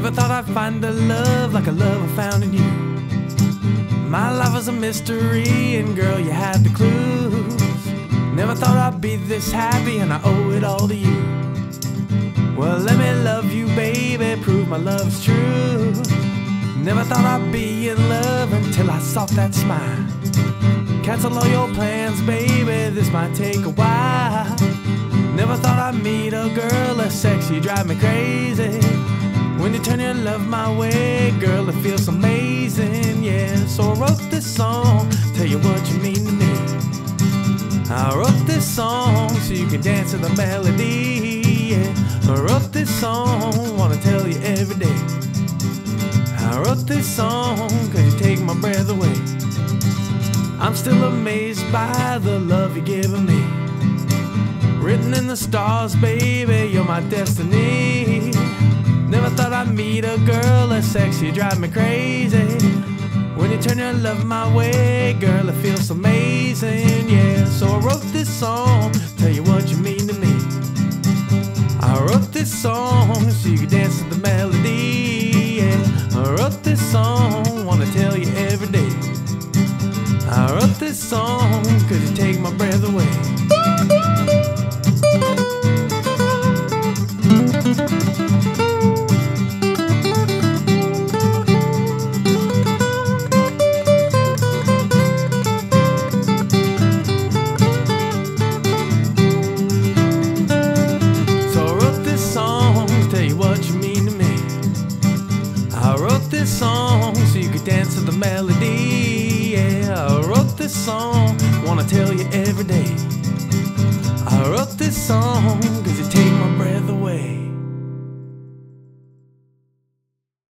Never thought I'd find a love like a love I found in you. My life was a mystery, and girl, you had the clues. Never thought I'd be this happy, and I owe it all to you. Well, let me love you, baby, prove my love's true. Never thought I'd be in love until I saw that smile. Cancel all your plans, baby, this might take a while. Never thought I'd meet a girl as sexy, drive me crazy. When you turn your love my way, girl, it feels amazing, yeah. So I wrote this song, tell you what you mean to me. I wrote this song so you can dance to the melody, yeah. I wrote this song, wanna tell you every day. I wrote this song cause you take my breath away. I'm still amazed by the love you're giving me. Written in the stars, baby, you're my destiny. Never thought I'd meet a girl as sexy, drive me crazy. When you turn your love my way, girl, it feels amazing, yeah. So I wrote this song, tell you what you mean to me. I wrote this song so you can dance to the melody, yeah. I wrote this song, wanna tell you every day. I wrote this song cause you take my breath away. I wrote this song so you could dance to the melody, yeah. I wrote this song, wanna tell you every day. I wrote this song